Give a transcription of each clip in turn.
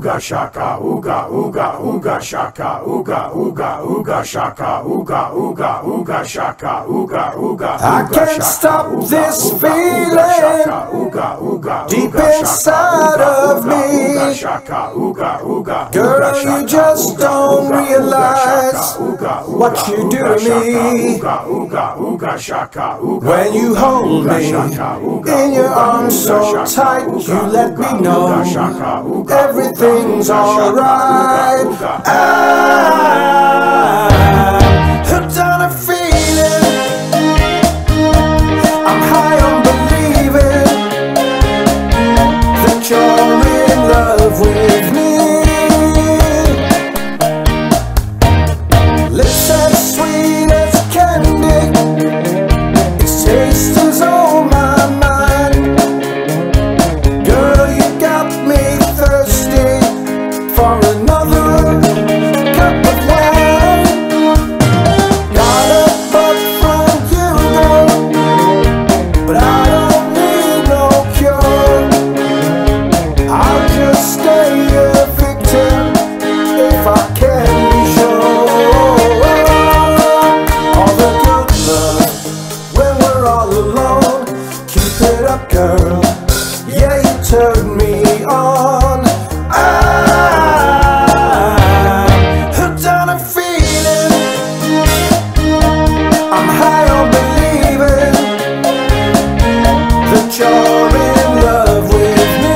ooga shaka, ooga ooga ooga shaka, ooga ooga ooga shaka, ooga ooga ooga shaka, ooga ooga. I can't stop this feeling deep inside of me. Girl, you just don't realize what you do to me. When you hold me in your arms so tight, you let me know everything's alright. I'm hooked on a feeling, I'm high on believing that you're in love with me. Lips as sweet as candy, its taste is on my mind. Girl, you got me thirsty for another cup of wine. Got a bug from you, girl, but I don't need no cure. I'll just stay a victim if I can be sure. All the good love when we're all alone. Keep it up, girl. Yeah, you turn me on. I'm hooked on a feeling, I'm high on believing that you're in love with me.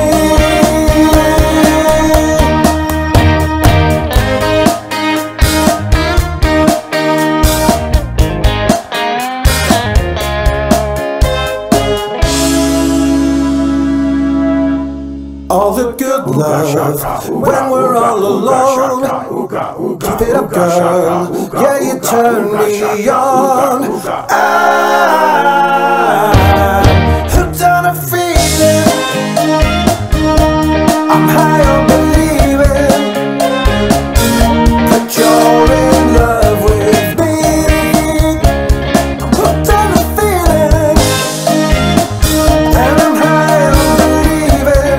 All the good love when we're all alone. Keep it up, girl. Yeah, you turn me on. I'm hooked on a feeling, I'm high on believing that you're in love with me. I'm hooked on a feeling, and I'm high on believing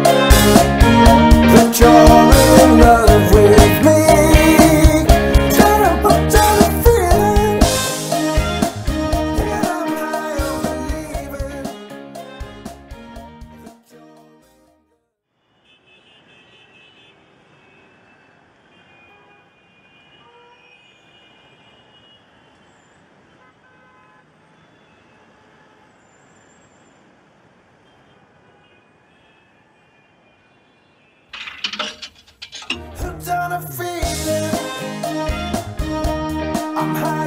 that you're in love with me. I'm hooked on a feeling, and I'm high on believing that you're. Hooked on a feeling, I'm high